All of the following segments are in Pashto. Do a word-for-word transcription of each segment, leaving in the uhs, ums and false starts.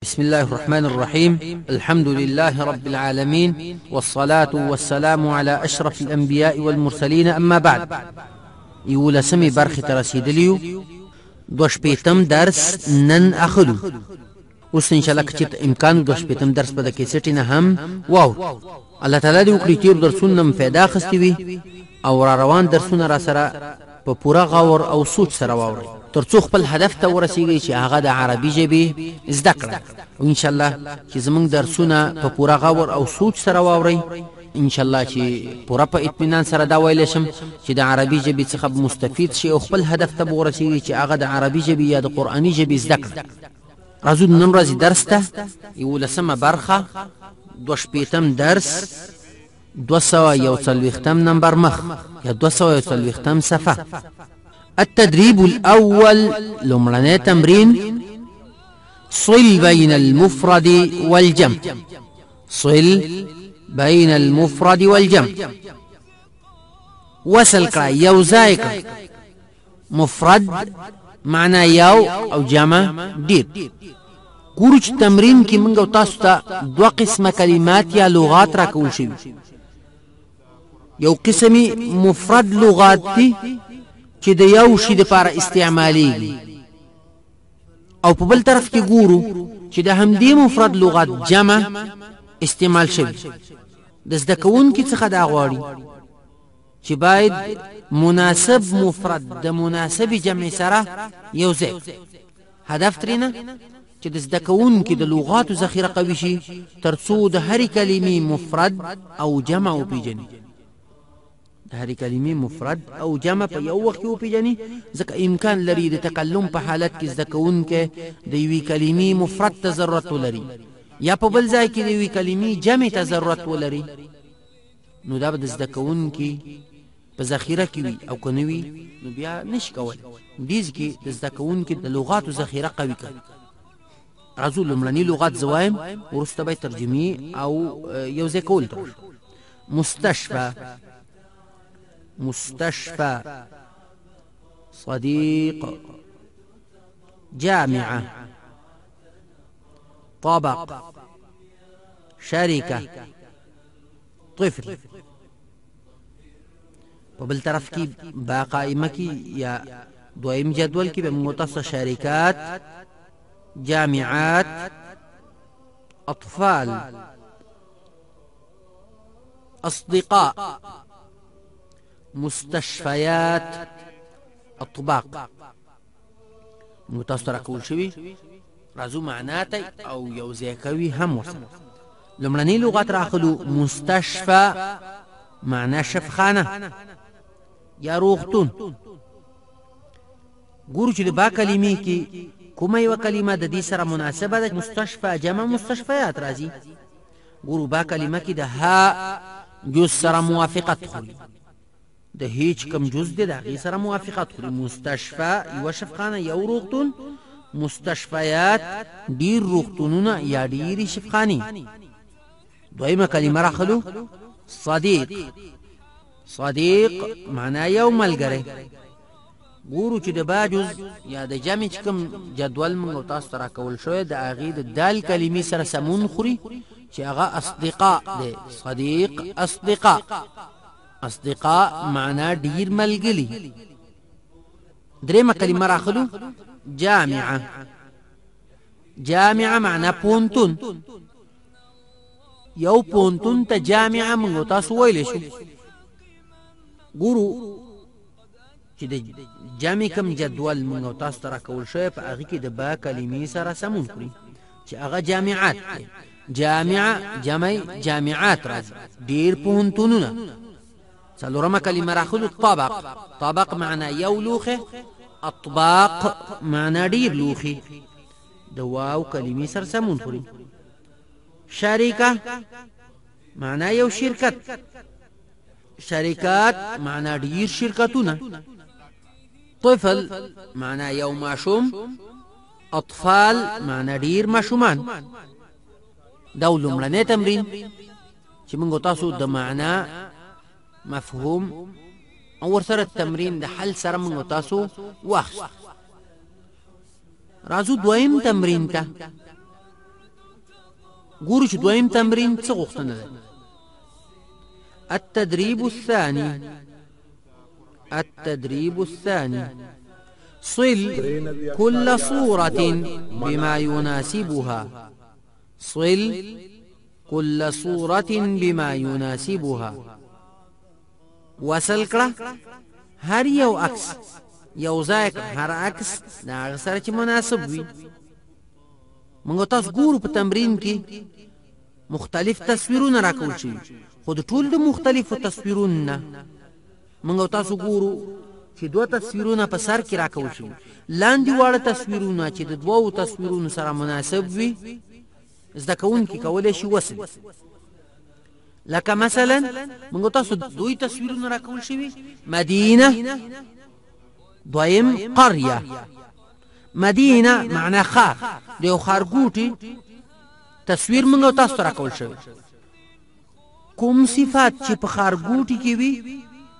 بسم الله الرحمن الرحيم. الحمد لله رب العالمين، والصلاة والسلام على أشرف الأنبياء والمرسلين. أما بعد، يولسمي برخي ترسيدليو دوش بيتم درس نن أخلو اوس ان شاء الله کچت امکان دوش بيتم درس په د کیسټ نه هم واو الله تعالی دې وکړي چې درسونه م फायदा خستي وي او را روان درسونه را سره په پورا غور او سوچ سره واوري ترڅو خپل هدف ته ورسیږي چې هغه د عربي ژبې زده کړه. او ان شاء الله چې زمونږ درسونه په پورا غور او سوچ سره واوري، ان شاء الله چې پورا په اطمینان سره دا ویل شم چې د عربي ژبې څخه مستفید شي او خپل هدف ته ورسیږي چې هغه د عربي ژبې یا د قرآني ژبې زده کړه. راځو نن ورځې درس ته یولسمه برخه دوه شپېتم درس دوه سوه یو څلوېښتم نمبر مخ یا دوه سوه یو څلوېښتم صفحه. التدريب الأول لمرني تمرين صل بين المفرد والجمع. صل بين المفرد والجمع وصل کړه یو ځای کړه. مفرد معنا یو او جمع ډیر. ګورو چې تمرین کې موږ او تاسو ته دوه قسمه کلمات یا لغات راکول شوي. یو قسمي مفرد لغات دي چې د یو شي دپاره استعمالیږي، او په بل طرف کې ګورو چې د همدې مفرد لغات جمع استعمال شوي. د زده کوونکي څخه دا غواړي چې باید مناسب مفرد د مناسب جمع سره یو ځای. هدف ترېنه چې د زده کوونکي د لغاتو ذخیره قوي شي ترڅو د هرې کلمې مفرد او جمع وپېژني. د هرې کلمې مفرد او جمع په یو وخت کې وپېژني، ځکه امکان لري د تکلم په حالت کې زده کوونکی د یوې کلمې مفرد ته ضرورت ولري یا په بل ځای کې د یوې کلمې جمع ته ضرورت ولري. نو دا به د زده کوونکي په ذخیره کې وي، او که نه وي نو بیا نشي کولی. دې کې د زده کوونکي د لغاتو ذخیره قوي کوي. راځو لومړني لغات زه وایم، وروسته به ترجمې او یو ځای کول ته. مستشفى مستشفى صديق جامعة طبق شركة طفل. په بل طرف کې با قائمه کې یا دویم جدول کې به متصل شرکات، جامعات، أطفال، أصدقاء، مستشفيات، أطباق. متصل کول شوي راځو معناته او یو ځای کوي هم ورسره. لومړنۍ لغات راخلو. مستشفى معنا شفخانه یا روغتون. ګورو چې د با کلمې کې کومه یوه کلمه د دې سره مناسبه ده. مستشفى جمع مستشفیات راځي. ګورو با کلمه کې د ها جز سره موافقت خوري، د هیچ کم جز دی د هغې سره موافقت خوري. مستشفى یوه شفخانه یو روغتون، مستشفیات ډیر روغتونونه یا ډیرې شفخانې. دویمه کلمه راخلو. صدیق. صدیق معنا یو ملګری. ګورو چې د با جز یا د جمع چې کوم جدول موږ تاسو ته راکول شوی د هغې د دال کلمې سره سمون خوري چې هغه اصدقاء دی. صدیق اصدقاء. اصدقاء معنا ډیر ملګري. درېیمه کلمه راخلو. جامعه. جامعه معنا پوهنتون. یو پوهنتون ته جامعه موږ تاسو ویلی شو. ګورو چې د جمع کم جدول موږ تاسو ته راکول شوی په هغې کې د با کلمې سره سمون خوري چې هغه جامعات دی. جامعه جمع جامعات راځي، ډېر پوهنتونونه. څلورمه کلمه راخلو. طبق. طبق معنا یو لوښی، اطباق معنا ډېر لوښي. د واو کلمې سره سمون خوري. شریکه معنا یو شرکت. شرکات معنا ډیر شرکتونه. طفل معنا یو ماشوم. اطفال معنا ډیر ماشومان. دا لومړنی تمرین چې موږ تاسو د معنا مفهوم او ورسره تمرین د حل سره موږ تاسو واخ. راځو دویم تمرین ته. ګورو چې دویم تمرین څه غوښتنه ده. التدريب الثاني التدريب الثاني صل كل صورة بما يناسبها صل كل صورة بما يناسبها وصل کړه هر یو عکس یو ځای هر عکس د هغه سره چې مناسب وي. موږ تاسو ګورو په تمرین کې مختلف تصویرونه راکول شي، خو د ټول د مختلفو تصویرونو نه موږ تاسو ګورو چې دوه تصویرونه په سر کې راکول شي، لاندې واړه تصویرونه چې د دوو تصویرونو سره مناسب وي زده کوونکي کولی شي وصل. لکه مثلا موږ تاسو دوی تصویرونه راکول شوي، مدینه دویم قريه. مدینه معنا ښار، د یو ښارګوټي تصویر موږ تاسو ته راکول شوی. کوم صفات چې په ښارګوټي کې وي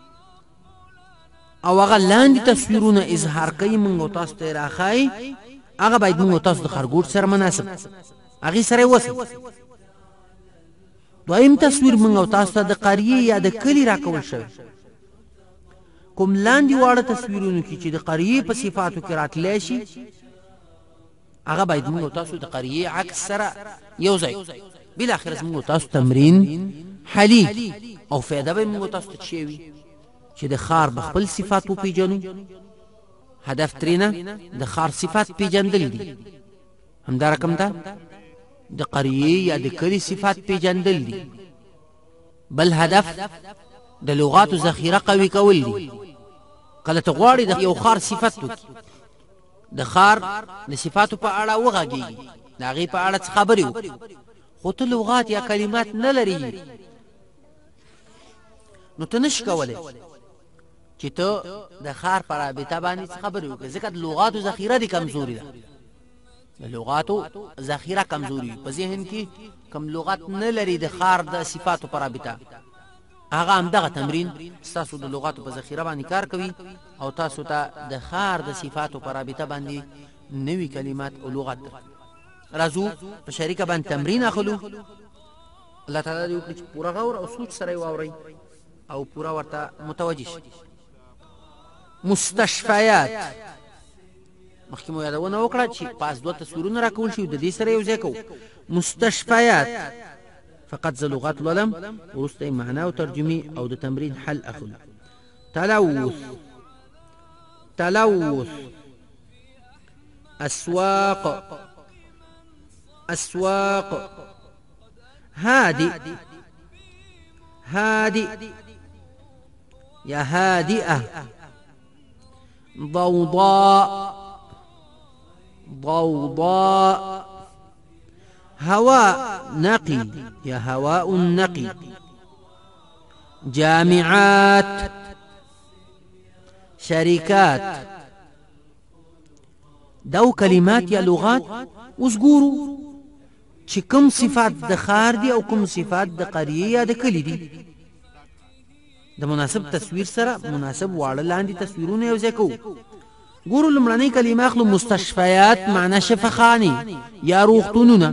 او هغه لاندې تصویرونه اظهار کوي موږ تاسو ته راښایي، هغه باید موږ تاسو د ښارګوټ سره مناسب هغې سره یې وصل. دویم تصویر موږ تاسو ته د قریې یا د کلي راکول شوی. کوم لاندې واړه تصویرونو کې چې د قریې په صفاتو کې راتلی شي هغه باید موږ تاسو د قریې عکس سره یو ځای. بالاخره موږ تاسو تمرین حلی او فایده به موږ تاسو ته څه وي چې د ښار به خپل صفات وپېژنو. هدف ترېنه د ښار صفات پېژندل دي، همدا رقم ده د قریې یا د کلي صفات پېژندل دي. بل هدف د لغاتو ذخیره قوي کول دي. کله ته غواړې د یو ښار صفت وکړي، د ښار د صفاتو په اړه وغږېږي، د هغې په اړه څه خبرې وکړي، خو ته لغات یا کلمات نه لري، نو ته نشي کولی چې ته د ښار په رابطه باندې څه خبرې وکړي، ځکه د لغاتو ذخیره دې کمزوري ده. د لغاتو ذخیره کمزوري په ذهن کې کم لغات نه لري د ښار د صفاتو په رابطه، هغه همدغه تمرین ستاسو د لغاتو په ذخیره باندې کار کوي او تاسو ته د ښار د صفاتو په رابطه باندې نوي کلمات او لغات درکوي. راځو په شریکه باندې تمرین اخلو. الله تعالی دې وکړي چې پوره غور او سوچ سره یې واورئ او پوره ورته متوجه شئ. مستشفیات مخکې مو یادونه وکړه چې پاس دوه تصویرونه راکول شوي، د دې سره یو ځای کوو. مستشفیات فقط زه لغات لولم، وروسته یې معنا او ترجمې او د تمرین حل اخلو. تلوث تلوث أسواق أسواق هادئ هادئ يا هادئة ضوضاء ضوضاء هواء نقي يا هواء نقي جامعات شركات. دو کلمات یا لغات اوس ګورو چې کوم صفات د ښار دي او کوم صفات د قریې یا د کلي دي. د مناسب تصویر سره مناسب واړه لاندې تصویرونه یو ځای کوو. ګورو لومړنۍ کلمه اخلو مستشفیات، معنا شفاخانې یا روغتونونه.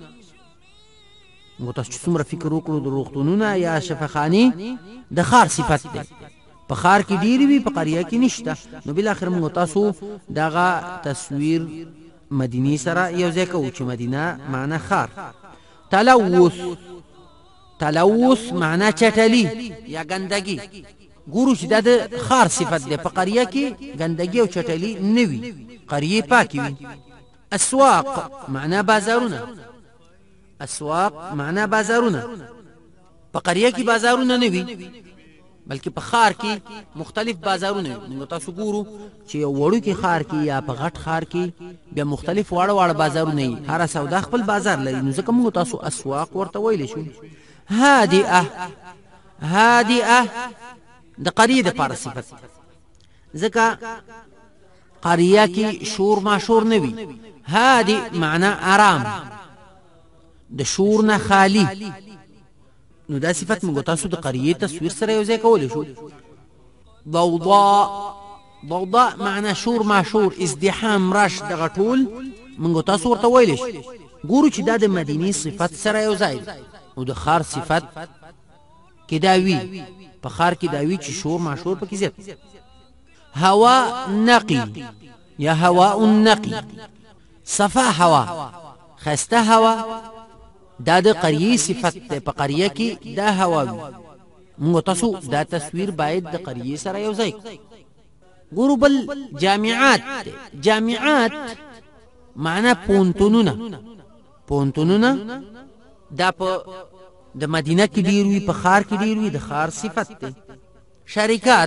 موږ تاسو چې څومره فکر وکړو د روغتونونه یا شفاخانې د ښار صفت دی، په ښار کې ډېرې وي په قریه کې نشته، نو بالاخره موږ تاسو دغه تصویر مدینې سره یو ځای کوو چې مدینه معنا ښار. تلوث تلوث معنا چټلي یا ګندګي. ګورو چې دا د ښار صفت دی، په قریه کې ګندګي او چټلي نه وي، قریې پاکې وي. اسواق معنا بازارونه، اسواق معنا بازارونه، په قریه کې بازارونه نه وي بلکې په ښار کې مختلف بازارونه وي. موږ تاسو ګورو چې یو وړوکي ښار کې یا په غټ ښار کې بیا مختلف واړه واړه بازارونه وي، هره سودا خپل بازار لري، نو ځکه موږ تاسو اسواق ورته ویلی شو. هادئه هادئه د قریې دپاره صفت، ځکه قریه کې شور ماشور نه وي. هادئ معنا آرام، د شور نه خالی، نو دا صفت موږ تاسو د قریې تصویر سره یو ځای کولی شو. ضوضاء ضوضاء معنا شور ماشور، ازدحام، رش، دغه ټول موږ تاسو ورته ویلی شو. ګورو چې دا د مدینې صفت سره یو ځای دی او د ښار صفت کې دا وي په ښار کې دا وي چې شور ماشور پکې زیات هوا نقي یا هواء نقي صفا هوا خسته هوا دا د قریه صفت ده په قریه کې دا هوا وي موږ تاسو دا تصویر باید د قریه سره یو ځای ګورو بل جامعات جامعات معنا پونتونونه پونتونونه دا په د مدینه کې ډیر وي په ښار کې ډیر وي د ښار صفت ده شرکات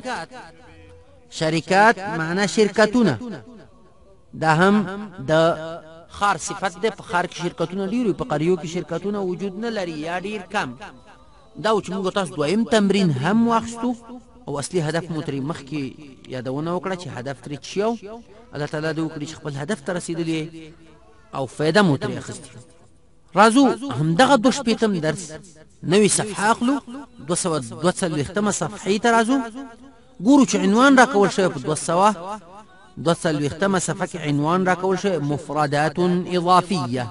شرکات معنا شرکتونه دا هم د ښار صفت ده په ښار کې شرکتونه ډیر وي په قریو کې شرکتونه وجود نه لري یا ډیر کم دا چې موږ تاسو دویم تمرین هم واخستو او اصلي هدف مو ترې مخکې یادونه وکړه چې هدف ترې څه یو الله تعالی دې وکړي چې خپل هدف ته رسېدلې او فایده مو ترې اخیستې راځو همدغه دوه شپېتم درس نوې صفحه اخلو دوه سوه دوه څلوېښتمه صفحې ته راځو ګورو چې عنوان راکول شوی په دوه سوه دوه څلوېښتمه صفحه کې عنوان راکول شوی مفردات اضافیه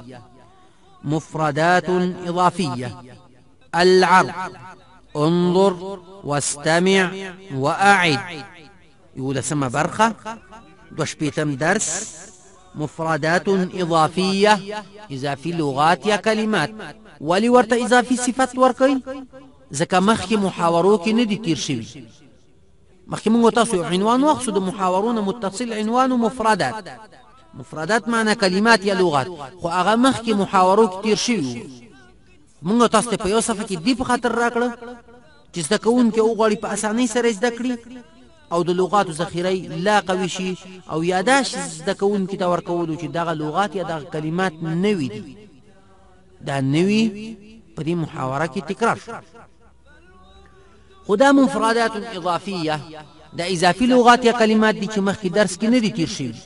مفردات اضافیه العرض انظر واستمع واعد يقول سما برخه دوش بيتم درس مفردات اضافيه اضافي لغات يا كلمات ولي ورت اضافي صفات وركي زكا مخي محاوروك ندي تير شوي مخي من تاسو عنوان واقصد محاورون متصل عنوان مفردات مفردات معنى كلمات يا لغات خو اغا مخي محاوروك تير شوي مونږ تاسو ته په یو صفحه کې دی په خاطر راکړه چې زده کوونکي وغواړي په اسانۍ سره زده کړي او د لغاتو ذخیره لا قوي شي او یاداش زده کوونکي ته ورکولو چې دغه لغات یا دغه کلمات نوي دي دا نوي په دې محاوره کې تکرار شو خو دا مفردات اضافیه دا اضافي لغات یا کلمات دي چې مخکې درس کې نه دي تیر شوي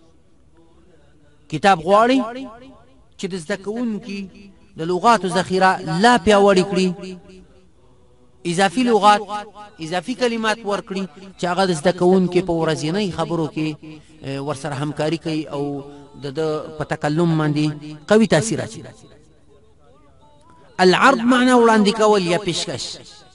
کتاب غواړي چې د زده کوونکي د لغاتو ذخیره لا پیاوړې کړي اضافي لغات اضافي کلمات ورکړي چې هغه د زده کوونکي په ورځنۍ خبرو کې ورسره همکاري کوي او د په تکلم باندې قوي تاثیر اچوي العرض معنا وړاندې کول یا پیشکش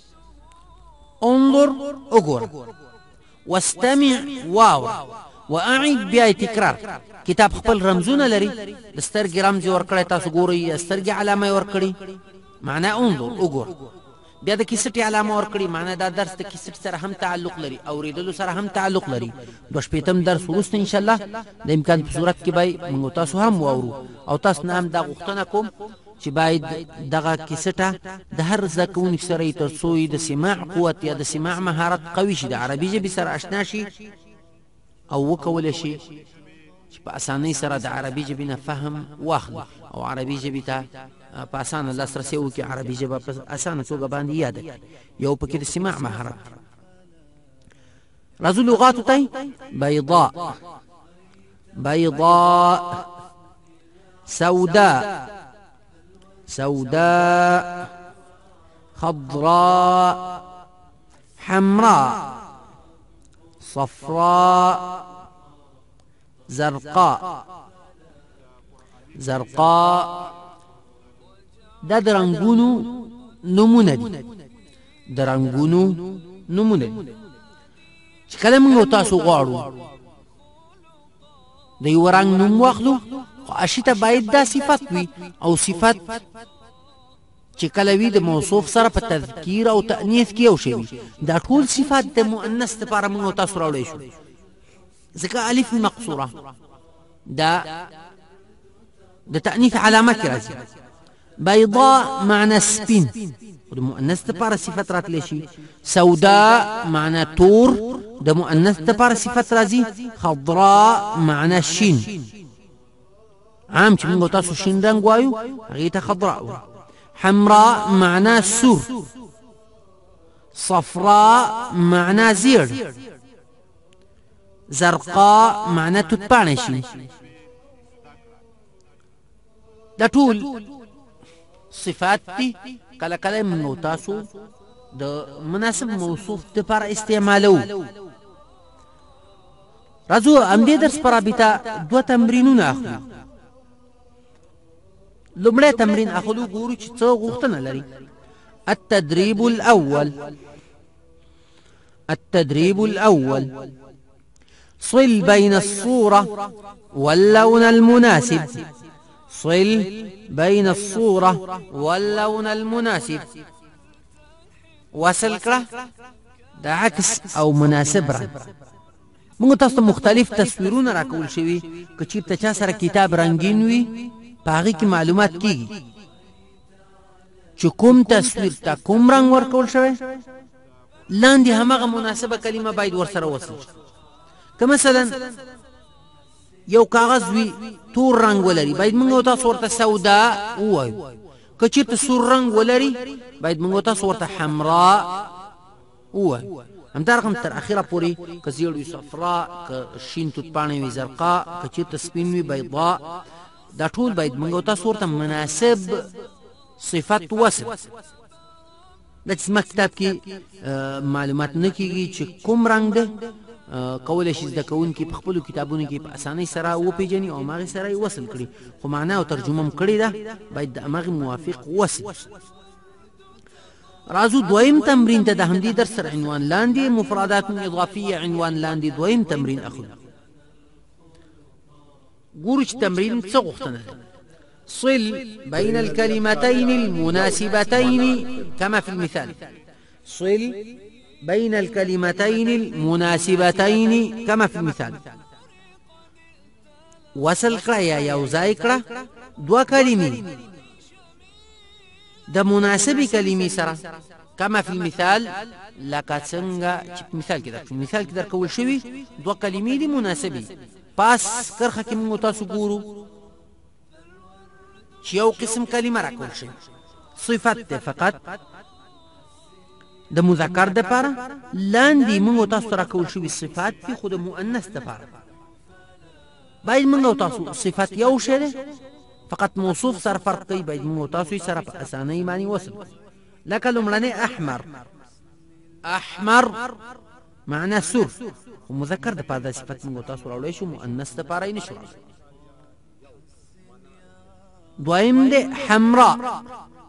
انظر وګوره واستمع واو واعد بیا تکرار کتاب خپل رمزونه لري د سترګې رمز ورکړی تاسو ګورئ سترګې علامه ورکړي معنا انظر وګوره بیا د کیسټي علامه ورکړي معنا دا درس د کیسټ سره هم تعلق لري اوریدلو سره هم تعلق لري دوه شپېتم درس وروسته ان شاء الله د امکان په صورت کې به موږ تاسو هم واورو او تاسو نه هم دا غوښتنه کوم چې باید دغه کیسټه د هر زده کوونکي سره تر څو د سماع قوت یا د سماع مهارت قوي شي د عربي ژبې سره اشنا شي او وکول شي چې په اسانۍ سره د عربي ژبې نه فهم واخلي او عربي ژبې ته په اسانه لاسرسی وکړي عربي ژبه په اسانه توګه باندې یاد کړي یو پکې د سماع مهارت راځو لغاتو ته بيضاء بيضاء سوداء سوداء خضراء حمراء صفراء زرقاء زرقاء دا درنګونو نمونه دي درنګونو نمونه دي چې کله موږ تاسو غواړو د یو رنګ نوم واخلو خو اشیته باید دا صفت وي او صفت چې کله وي د موصوف سره په تذکیر او تأنیث کې یو شی وي دا ټول صفات د مؤنث لپاره موږ تاسو راوړی شو ځکه الف مقصوره دا د تأنیث علامه کې راځي بيضاء معنى سپین د مؤنث لپاره صفت راتلی شي سوداء معنى تور د مؤنث لپاره صفت راځي خضراء معنى شین عام چې موږ تاسو شین رنګ وایو هغې ته خضراء وایو حمراء معنى سور صفراء معنى زیړ زرقاء معنى توتپاڼه شي دا ټول صفات دي کله کله موږ تاسو د مناسب موصوف لپاره استعمالو راځو همدې درس پر رابطه دوه تمرینونه اخلو لمړی تمرین اخلو ګورو چې څه غوښتنه لري. التدريب الأول التدريب الأول صل بين الصورة واللون المناسب. صل بين الصورة واللون المناسب. وصل کړه د عکس او مناسب را. موږ تاسو مختلف تصویرونه راکول شوي که چیرته چا سره کتاب رنگین وي په هغې کې معلومات کیږي چې کوم تصویر ته کوم رنګ ورکول شوی لاندې هماغه مناسبه کلمه باید ورسره وصل شي. که مثلا یو کاغذ وي تور رنګ ولري باید موږ تاسو ورته سودا ووایو. که چیرته سور رنګ ولري باید موږ تاسو ورته حمراء ووایو. همدارقم تر اخره پورې که زیړ وي صفراء، که شین توت پاڼې وي زرقاء، که چیرته سپین وي بیضاء، دا ټول باید موږ تاسو ورته مناسب صفت وصل. دا چې زما کتاب کې معلومات نه کېږي چې کوم رنګ دی، کولی شي زده کوونکي په خپلو کتابونو کې په اسانۍ سره وپېژني او هماغې سره یې وصل کړي، خو معنا او ترجمه م کړې ده باید د هماغې موافق وصل. راځو دویم تمرین ته د همدې درس سره عنوان لاندې مفردات اضافیه عنوان لاندې دویم تمرین اخلو. ګورو چې تمرین څه غوښتنه ده. صل بين الكلمتين المناسبتين كما في المثال. صل بين الكلمتين المناسبتين كما في المثال. وصل کړه یا یو ځای کړه دوه کلمې د مناسبې کلمې سره كما في المثال لکه څنګه چې په مثال کې درکړو. مثال کې درکول شوي دوه کلمې دي مناسبې. پاس کرښه کې موږ تاسو ګورو چې یو قسم کلمه راکول شوي صفت ده فقط د مذکر دپاره، لاندې موږ تاسو ته راکول شوي صفات دي خو د مؤنث دپاره. باید موږ تاسو صفت یو شی دی فقط موصوف سره فرق کوي، باید موږ تاسو یې سره په اسانۍ باندې وصل. لکه لومړنی احمر. احمر معنا سور، خو مذکر دپاره دا صفت موږ تاسو راوړی شو، مؤنث دپاره یې نه شو راوړی. دویم دی حمراء.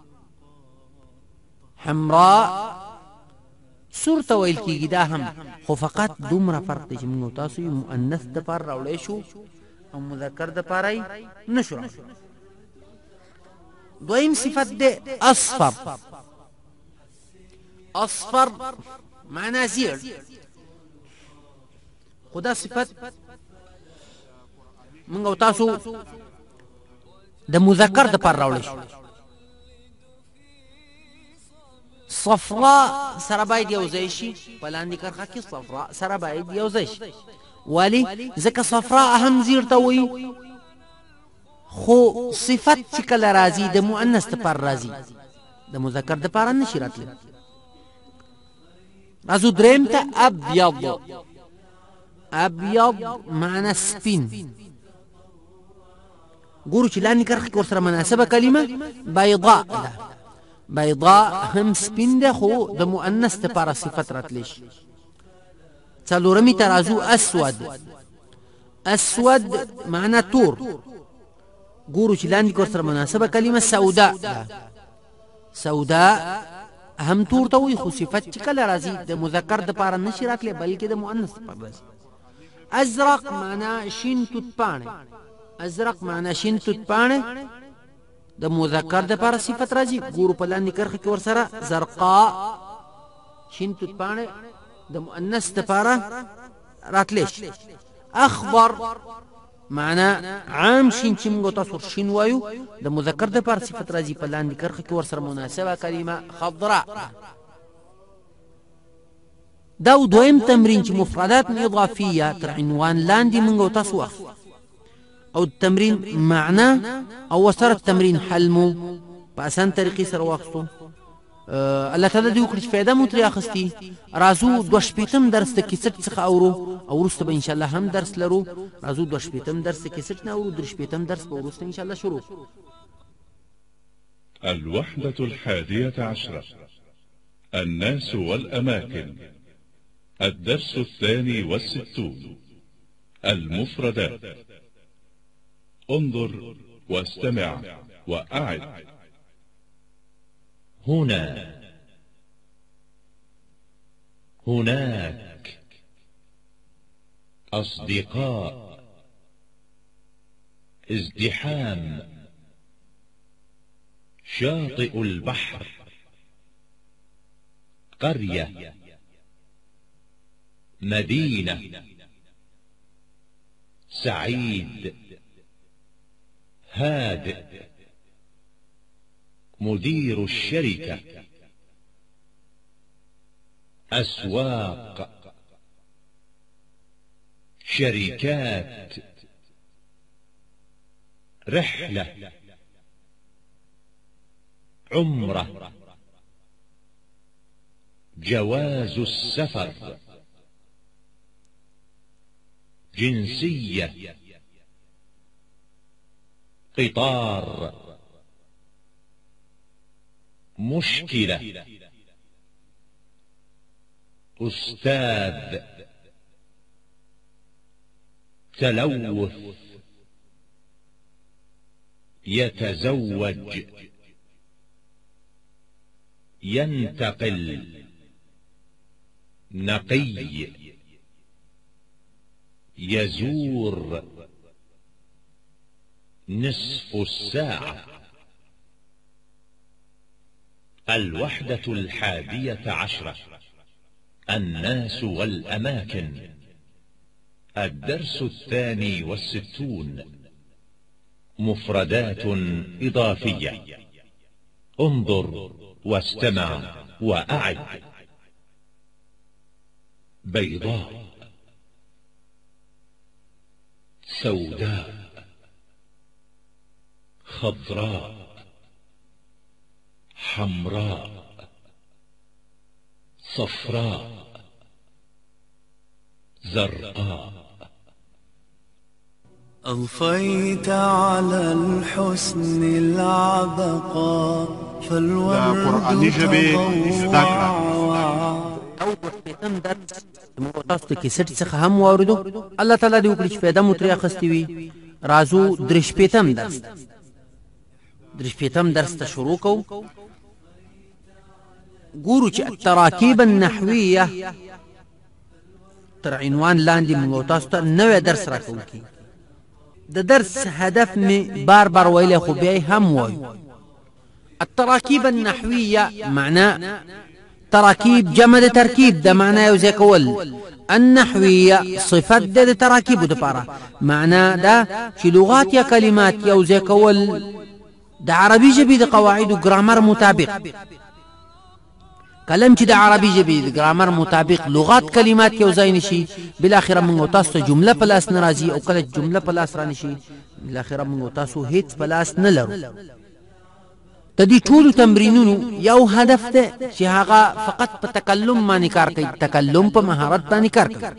حمراء سور ته ویل کېږي دا هم، خو فقط دومره فرق دی چې موږ تاسو یې مؤنث دپاره راوړی شو او مذکر دپاره یې نه شو راوړی. دویم صفت دی اصفر. اصفر معنا زیړ، خو دا صفت موږ تاسو د مذکر دپاره راوړی شو. صفراء سره باید یو ځای شي، په لاندې کرښه کې صفراء سره باید یو ځای شي. ولې؟ ځکه صفراء هم زیړ ته وایي، خو صفت چې کله راځي د مؤنث دپاره راځي، د مذکر دپاره نه شي راتلی. راځو دریم ته ابیض. ابیض معنا سپین. ګورو چې لاندې کرښه کې ورسره مناسبه کلمه بیضاء ده. بیضاء هم سپین ده خو د مؤنث دپاره صفت راتلی شي. څلورمې ته راځو اسود. اسود معنا تور. ګورو چې لاندې کې ورسره مناسبه کلمه سوداء ده. سوداء هم تور ته وایي، خو صفت چې کله راځي د مذکر دپاره نه شي راتلی بلکې د مؤنث دپاره راځي. ازرق معنا شین توت پاڼې. ازرق معنا شین توت پاڼې د مذکر دپاره صفت راځي. ګورو په لاندې کرښه کې ورسره زرقاء شین توت پاڼې د مؤنث دپاره راتلی شي. اخضر معنا عام شین چې موږ تاسو شین وایو د مذکر دپاره صفت راځي، په لاندې کرښه کې ورسره مناسبه کلمه خضراء. دا دویم تمرین چې مفردات اضافیه تر عنوان لاندې موږ تاسو واخلو، او التمرین معنا او ورسره التمرین حل مو په اسان طریقې سره واخلو. الله تعالی دې وکړي چې فایده مو ترې اخیستي. راځو دوه شپېتم درس د کیسټ څخه اورو او وروسته به انشاءالله هم درس لرو. راځو دوه شپېتم درس د کیسټ نه اورو، درې شپېتم درس به وروسته انشاءالله شروع. الوحدة الحادية عشرة الناس والأماكن. الدرس الثاني والستون المفردات. انظر واستمع وأعد. هنا، هناك، أصدقاء، ازدحام، شاطئ البحر، قرية، مدينة، سعيد، هادئ، مدير الشركة، أسواق، شركات، رحلة، عمرة، جواز السفر، جنسية، قطار، مشكلة، أستاذ، تلوث، يتزوج، ينتقل، نقي، يزور، نصف الساعة. الوحدة الحادية عشرة، الناس والأماكن، الدرس الثاني والستون، مفردات إضافية. انظر واستمع وأعد. بيضاء، سوداء، خضراء، حمراء، صفراء، زرقاء. أضفيت على الحسن العبقى فالورد تضوع. او شپیتم درس موږ تاسو ته کیسټ څخه هم واوریدو. الله تعالی دې وکړي چې فایده مو ترې اخیستې وي. راځو درې شپیتم درس درې شپیتم درس ته شروع کوو. ګورو چې التراکیب النحویه تر عنوان لاندې موږ تاسو ته نوی درس راکول کی. د درس هدف می بار بار ویلی خو بیا هم وایو. التراکیب النحویه معنا تراکیب جمع د ترکیب د معنا یو ځای کول. النحویه صفت د تراکیب د پاره معنا دا چې لغات یا کلمات یو ځای کول د عربي ژبې د قواعد او ګرامر مطابق. کلم چې د عربي ژبې د ګرامر مطابق لغات کلمات یو ځای نشي، بل اخر موږ تاسو ته جمله په لاس نه راځي، او کله جمله په لاس را نشي بل اخر موږ تاسو هیڅ په لاس نه لرو. د دې ټولو تمرینونو یو هدف ده چې هغه فقط په تکلم باندې کار کوي، تکلم په مهارت باندې کار کوي.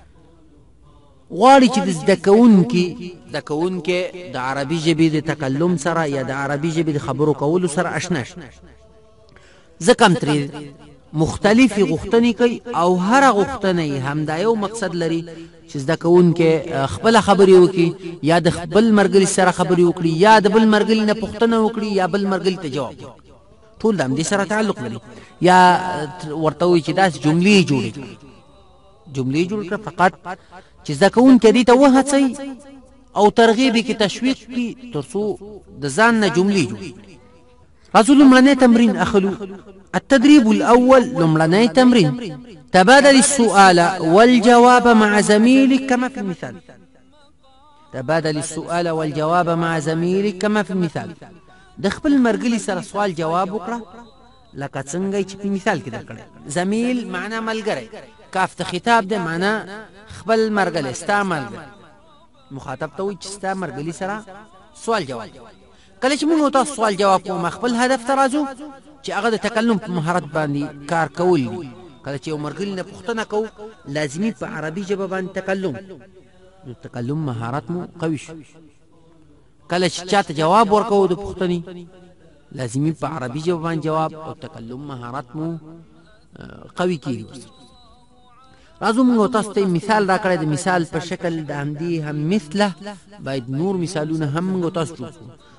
غواړي چې د زده کوونکي زده کوونکي د عربي ژبې د تکلم سره یا د عربي ژبې د خبرو کولو سره اشنا شي. ځکه هم ترې مختلفې غوښتنې کوي او هره غوښتنه یې همدا یو مقصد لري چې زده کوونکي خپله خبرې وکړي، یا د خپل ملګري سره خبرې وکړي، یا د بل ملګري نه پوښتنه وکړي، یا بل ملګري ته جواب وکړي. ټول د همدې سره تعلق لري. یا ورته وایي چې داسې جملې جوړې کړي جملې جوړ کړه فقط چې زده کوونکي دې ته وهڅوي او ترغیب یې کړي، تشویق کړي تر څو د ځان نه جملې جوړې کړي. راځو لومړنی تمرین اخلو. التدريب الأول لمرناي تمرين. تبادل السؤال والجواب مع زميلك كما في المثال. تبادل السؤال والجواب مع زميلك كما في المثال. د خپل مرګلي سره سوال جواب وکړه لکه څنګه چې په مثال کې درکړی. زميل معنا ملګری، کاف ته خطاب ده معنا خپل مرګلي ستا مرګلي. مخاطب ته وایي چې ستا مرګلي سره سوال جواب. کله چې موږ تاسو سوال جواب کوو خپل هدف ته راځو چې هغه د تکلم په مهارت باندې کار کول دي. کله چې یو مرګلي نه پوښتنه کوو لازمي په عربي ژبه باندې تکلم، نو تکلم مهارت مو قوي شو. کله چې چاته جواب ورکوو د پوښتنې لازمي په عربي ژبه باندې جواب او تکلم مهارت مو قوي کیږي. راځو موږ تاسو ته مثال راکړی د مثال په شکل د همدې هم مثله باید نور مثالونه هم موږ تاسو جوړ کړو.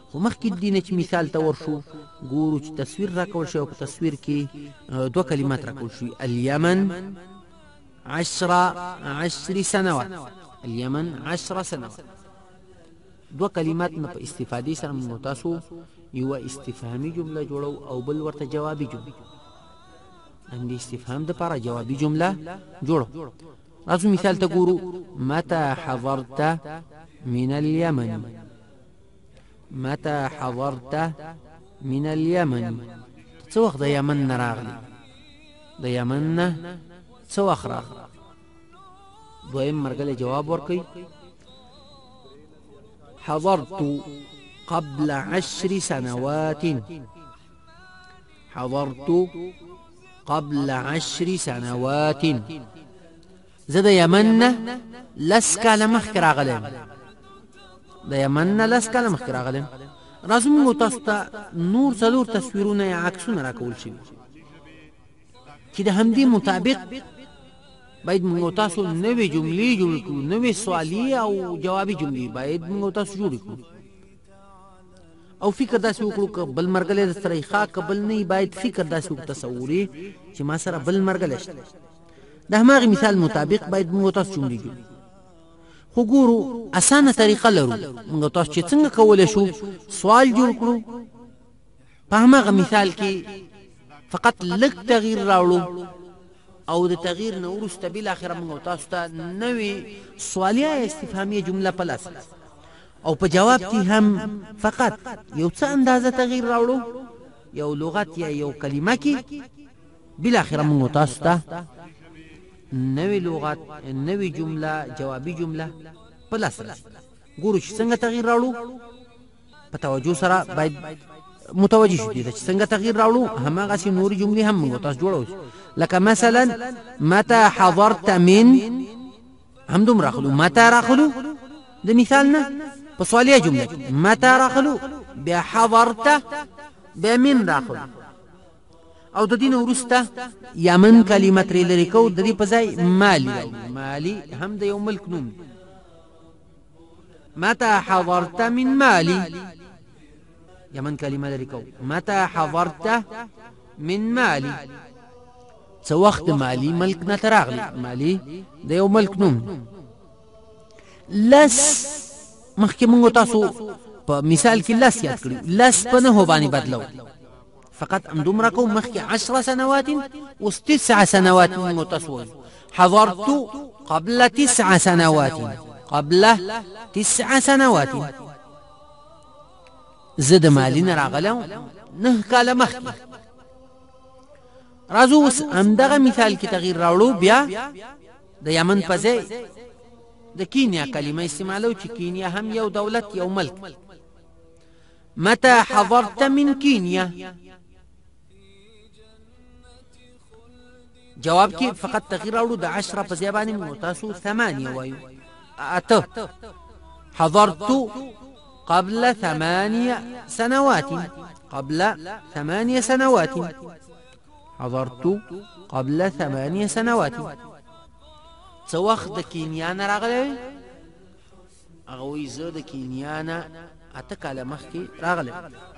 خو مخکې دې نه چې مثال ته ورشو ګورو چې تصویر راکول شوی او په تصویر کې دوه کلمات راکول شوي اليمن عشر عشر سنوات اليمن عشر سنوات دوه کلمات نه په استفادې سره موږ تاسو یوه استفهامي جمله جوړو او بل ورته جوابي جمله د استفهام دپاره جوابي جمله جوړو راځو مثال ته ګورو متى حضرت من اليمن متى حضرت من اليمن څه وخت د یمن نه راغلی د یمن نه څه وخت راغلی دویم مرګله جواب ورکوي حضرت قبل عشر سنوات حضرت قبل عشر سنوات زه د یمن نه لس کاله مخکې راغلی د یمن نه لس کاله مخکې راغلی راځو موږ تاسو ته نور څلور تصویرونه یا عکسونه راکول شوي چې د همدې مطابق باید موږ تاسو نوې جملې جوړې کړو نوې سوالي او جوابي جملې باید موږ تاسو جوړې کړو او فکر داسې وکړو که بل مرګلی د سره ښه که بل نه باید فکر داسې وکړو تصوري چې ما سره بل مرګلی شته د هماغې مثال مطابق باید موږ تاسو جملې جوړې خو ګورو اسانه طریقه لرو موږ تاسو چې څنګه کولی شو سوال جوړ کړو په هماغه مثال کې فقط لږ تغییر راوړو او د تغییر نه وروسته بالاخره موږ تاسو ته نوې سوالیه یا استفهامیه جمله په لاس او په جواب کې هم فقط یو څه اندازه تغییر راوړو یو لغت یا یو کلمه کې بالاخره موږ تاسو ته نوې لغت نوې جمله جوابي جمله په لاس راځي ګورو چې څنګه تغییر راوړو په توجه سره باید متوجه شو دي چې څنګه تغییر راوړو هماغسې نورې جملې هم موږ تاسو جوړو لکه مثلا متى حضرت من هم دوم راخلو متى راخلو د مثال نه په سوالیه جمله کې متى راخلو بیا حضرت بیا من راخلو او د دې نه وروسته یمن کلمه ترې لرې کوو د دې په ځای مالي مالي هم د یو ملک نوم دی متى حضرت من مالي یمن کلمه لرې کوو متى حضرت من مالي څه وخت مالي ملک نه ته راغلی مالي د یو ملک نوم دی لس مخکې موږ تاسو په مثال کې لس یاد کړي لس په نهو باندې بدلو فقط امدوم راكو مخي عشر سنوات وتسع سنوات متصور حضرت قبل تسع سنوات قبل تسع سنوات زد مالين راغلو نه کاله مخي رازوس امدغه مثال کې تغییر راوړو بیا د یمن په ځای د کینیا کلمه استعمالو چې کینیا هم یو دولت یو ملک متى حضرت من كينيا جواب کې فقط تغییر راوړو د عشره په ځای باندې متاسو ثمانية وایو اته حضرت قبل ثمانية سنوات قبل ثمانية سنوات حضرت قبل ثمانية سنوات څه وخت د کینیا نه راغلی هغه وایي زه د کینیا نه اته کاله مخکې راغلی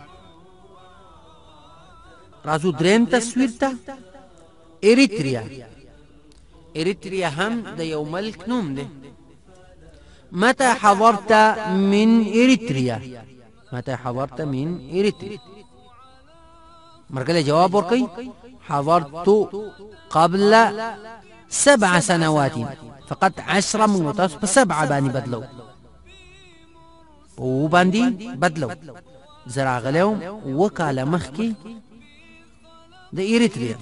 راځو دریم تصویر ته اریتریا اریتریا هم د یو ملک نوم دی متى حضرت من اريتريا متى حضرت من اريتريا مرګله جواب ورکړي حضرت قبل سبع سنوات فقط عشرة من متصف سبعة باني بدلو او باندې بدلو زراغلهم وکاله مخکي د اریتریا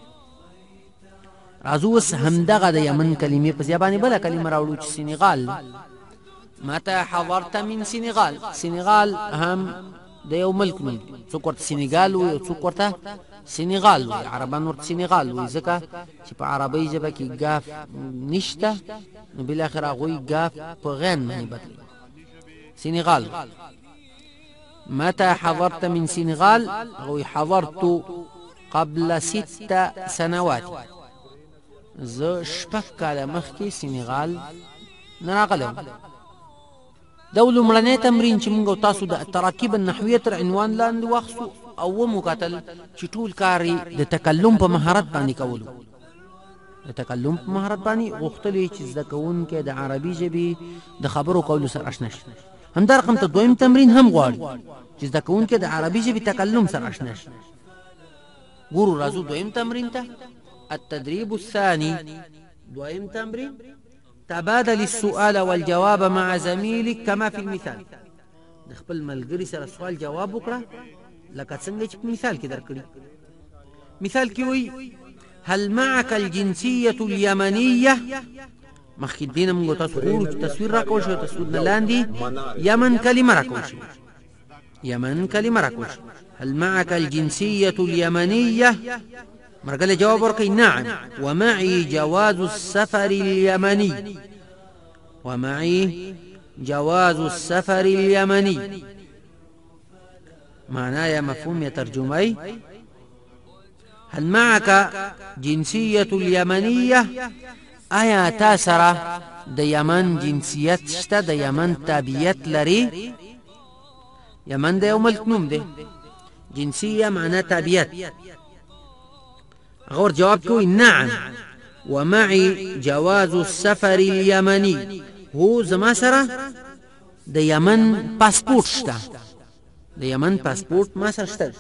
رازوس همدغه د یمن کلمې په ځای باندې بل کلمه راوړو چې سنغال متى حضرت من سنغال سنغال هم د یو ملک نوم څوک ورته سنغال وي څوک ورته سنغال وي عربان ورته سنغال وي ځکه چې په عربي ژبه کې ګاف نشته نو بالاخره هغوی ګاف په غین باندې بدلوي سنغال متى حضرت من سنغال هغوی حضرت قبل ست سنوات زه شپږ کاله مخکې سنغال نه راغلم دا لومړنی تمرین چې موږ تاسو د تراکیب النحویه تر عنوان لاندې واخصو او ومکتل چې ټول کار د تکلم په مهارت باندې کولو د تکلم په مهارت باندې غوښتل چې زده کوونکی د عربي ژبې د خبرو کولو سره آشنا شي. همدا رقم ته دویم تمرین هم غواړي چې زده کوونکی د عربي ژبې تکلم سره آشنا شي. ګورو راځو دویم تمرین ته. التدريب الثاني دویم تمرین تبادل السؤال والجواب مع زميلك كما في المثال. د خپل ملګری سره سوال جواب وکړه لکه څنګه چې په مثال کې درکړي. مثال کې وایي هل معك الجنسية اليمنية. مخکې دې نه موږ تاسو ګورو چې تصویر راکول شوی، تصویر نه لاندې یمن کلمه راکول شوې. یمن کلمه راکول شوې. هل معك الجنسية اليمنية. مرګله جواب ورکړي نعم ومعي جواز السفر اليمني. ومعي جواز السفر اليمني معناه يا مفهوم يا ترجمي. هل معك جنسية اليمنية. آیا تا سره د یمن جنسیت شته، د یمن تابعیت لري. یمن د یو ملک نوم دی، جنسیه معناه تابعیت. غور جواب کوي نعم ومعي جواز السفر اليمني. هو زما سره د یمن پاسپورت شته، د یمن پاسپورت ما سره شته.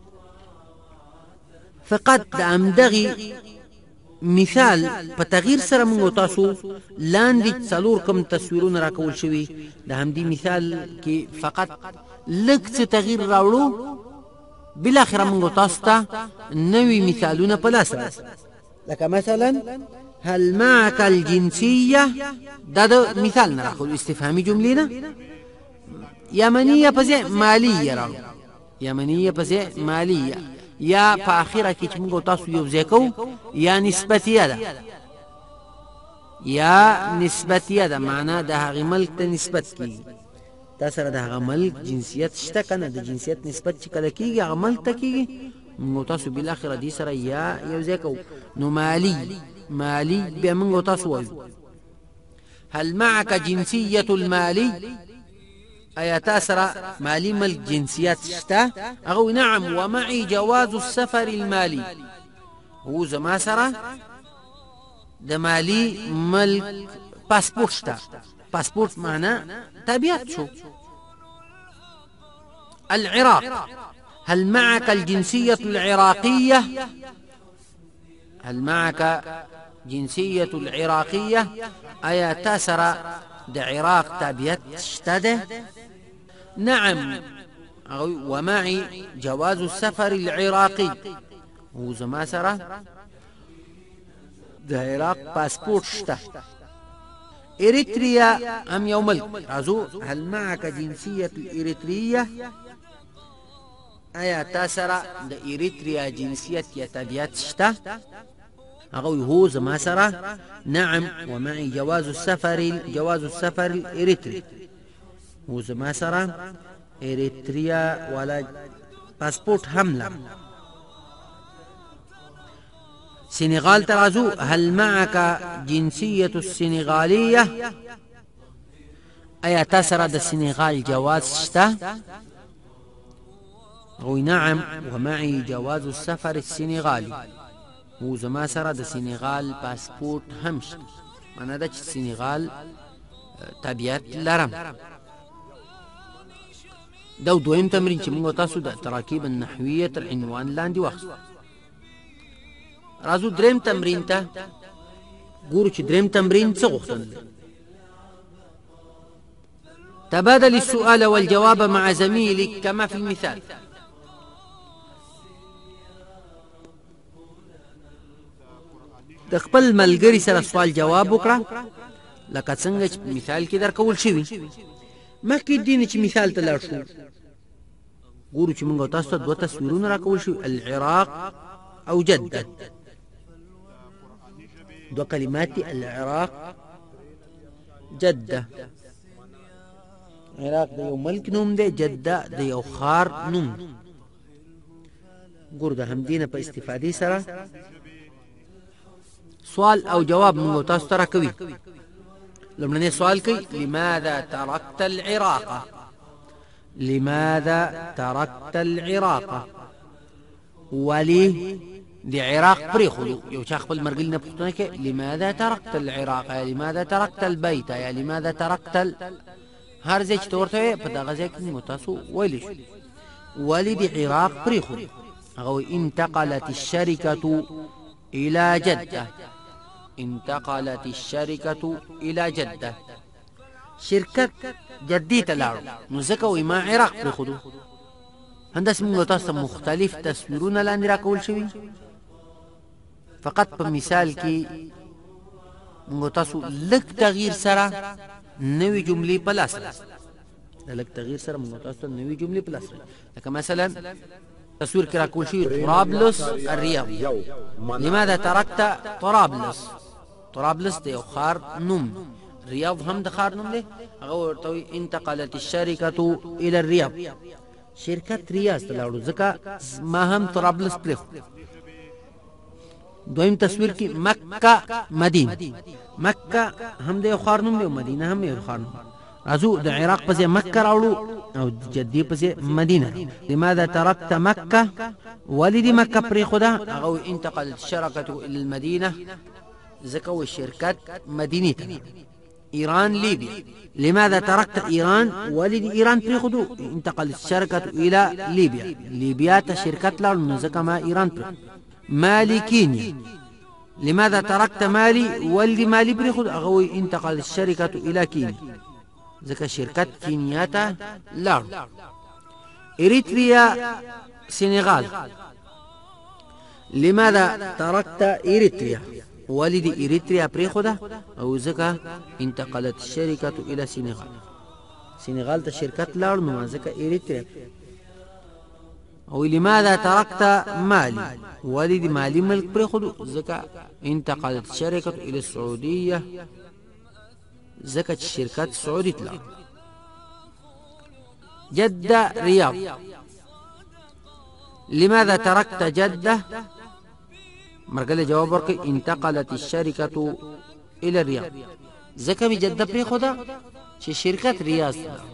فقط د امدغي مثال په تغییر سره موږ تاسو لاندې څلور کم تصویرونه راکول شوي. د همدې مثال کې فقط لږ څه تغییر راوړو، بالاخره موږ تاسو ته نوي مثالونه په لاس راځي. لکه مثلا هل معك الجنسية. دا د مثال نه راخلو استفهامي جملې نه. یمنیه پسې مالیه راغلو، یمنیه پسې مالیه یا په اخره کې چې موږ تاسو یو ځای کوو یا نسبتیه ده، یا نسبتیه ده معنا د هغې ملک ته نسبت کیږي. تا سره د هغه ملک جنسیت شته که نه، د جنسیت نسبت چې کله کیږي هغه ملک ته کیږي، موږ تاسو بالاخره دې سره یا یو ځای کوو. نو مالی مالی بیا موږ تاسو وایو هل معك جنسية المالي. آیا تا سره مالی ملک جنسیت شته؟ هغه نعم ومعي جواز السفر المالي. هو زما سره د مالی ملک پاسپورت شته. پاسپورت معنا تابعیت شو. العراق هل معك الجنسية العراقية. هل معك جنسية العراقية. آیا تا سره د عراق تابعیت شته ده؟ نعم ومعي جواز السفر العراقي. هو زما سره د عراق پاسپورت شته. إريتريا هم یو ملک. راځو هل معك جنسية الإريترية. آیا تا سره د إريتريا جنسیت یا تابعیت شته؟ هغه هو زما سره نعم ومعي جواز السفر جواز السفر الإريتري. هو زما سره إريتريا ولا پاسپورت هم لرم. سنغال ترازو هل معك جنسية السنغالية. آیا تا سره د سنغال جواز شته؟ غوي نعم ومعي جواز السفر السنغالي. هو زما سره د سنغال پاسپورت هم شته، معنا دا چې سنغال تابعیت لرم. دا دویم تمرین چې موږ تاسو د تراکیب النحویه تر عنوان لاندې واخیستو. راځو دریم تمرین ته ګورو چې دریم تمرین څه غوښتل. تبادل السؤال والجواب مع زميلك كما في المثال. د خپل ملګری سره سوال جواب وکړه لکه څنګه چې مثال کې درکول شوي. مخکې دې نه چې مثال ته لاړ شو ګورو چې موږ تاسو ته دوه تصویرونه راکول شوي، العراق او جدة. دوه کلمات دي، العراق جدة. عراق د یو ملک نوم دی، جدة د یو ښار نوم. ګورو د همدې نه په استفادې سره سوال او جواب موږ تاسو ته راکوي. لمړنی سوال کوي لماذا تركت العراق لماذا تركت العراق ولي د عراق پرېښودو یو چا خپل مرګلي نه پوښتنه کوي لماذا تركت العراق یا لماذا تركت البيت یا لماذا تركت ال... هر ځای چې ته ورته وایې په دغه ځای کې مو تاسو ویلی شو ولي د عراق پرېښودو هغه انتقلت الشركة إلى جدة انتقلت الشركة إلى جدة شركت جدي ته لاړو نو ځکه وایي ما عراق پرېښودو همداسې موږ تاسو ته مختلف تصویرونه لاندې راکول شوي فقط په مثال کې موږ تاسو لږ تغییر سره نوې جملې په لاس د لږ تغییر سره موږ تاسو ته نوې جملې په لاس لکه مثلا تصویر کې راکول شوي طرابلس الرياض لماذا تركت طرابلس طرابلس د یو ښار نوم ریاض هم د ښار نوم دی هغه ورته وایي انتقلت الشركة إلى الرياض شرکت ریاض ته لاړو ځکه ما هم طرابلس پرېښود دویم تصویر کې مکه مدینه مکه هم د یو ښار نوم دی او مدینه هم یو ښار نوم راځو د عراق په ځای مکه راوړو او د جدې په ځای مدینه لماذا تركت مکه ولې د مکه پرېښوده هغه انتقلت الشركة إلى المدینه ځکه و شرکت مدینې ته إيران ليبيا لماذا تركت إيران ولد إيران بريخدو انتقلت الشركة إلى ليبيا ليبيا شركة لارو نزكا ما إيران بريخدو مالي كينيا لماذا تركت مالي ولد مالي بريخدو أغوي انتقلت الشركة إلى كينيا زكا شركة كينياتا لارو إريتريا سنغال لماذا تركت إريتريا والد إريتريا بريخودا أو زكا انتقلت الشركة إلى سنغال سنغال تشركات لار نما زكا إريتريا أو لماذا تركت مالي والد مالي ملك بريخودو زكا انتقلت الشركة إلى السعودية زكا الشركات السعودية لار جدة رياض لماذا تركت جدة مرګله جواب ورکړي انتقلت الشركة الى الرياض ځکه می جده پرې خدا چې شرکت ریاض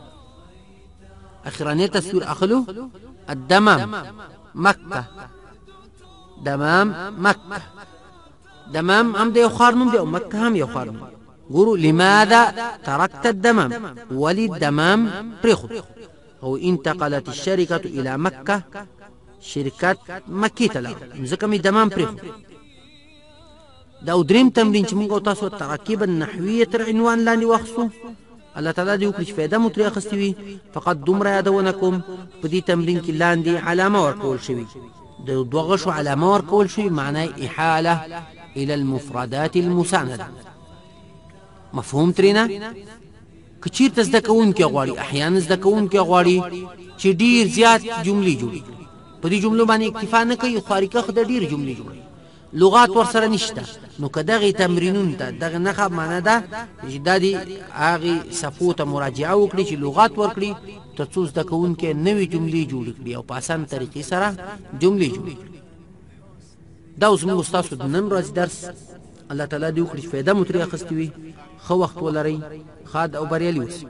اخراني تصویر اخلو الدمام مکه دمام مکه دمام هم د یو ښار نوم دی او مکه هم یو ښار نوم ګورو لماذا تركت الدمام ولي الدمام پرېښود او انتقلت الشركة الى مکه شرکت مکی ته لاړو ځکه مې دمام پرېښود دا او دریم تمرین چې موږ تاسو تراکیب النحویه تر عنوان لاندې واخیستو الله تعالی دې وکړي چې فایده مو ترې اخیستې وي فقط دومره یادونه کوم په دې تمرین کې لاندې علامه ورکول شوي د دوه غشو علامه ورکول شوي معنی احاله الى المفردات المسانده مفهوم ترېنه که چېرته زده کوونکی غواړي احیانا زده کوونکی غواړي چې ډېر زیات جملې جوړي په دې جملو باندې اکتفا نه کوي خو اړیکه خو د ډېرې جملې جوړوي لغات ورسره نشته نو که دغې تمرینونو ته دغه نښه معنا ده چې دا دې هغې صفحو ته مراجعه وکړي چې لغات ورکړي تر څو زده کوونکی نوې جملې جوړې کړي او په اسان طریقې سره جملې جوړې کړي دا اوس موږ ستاسو د نن ورځې درس الله تعالی دې وکړي چې فایده مو ترې اخیستې وي ښه وخت ولرئ ښاد او بریالي اوسئ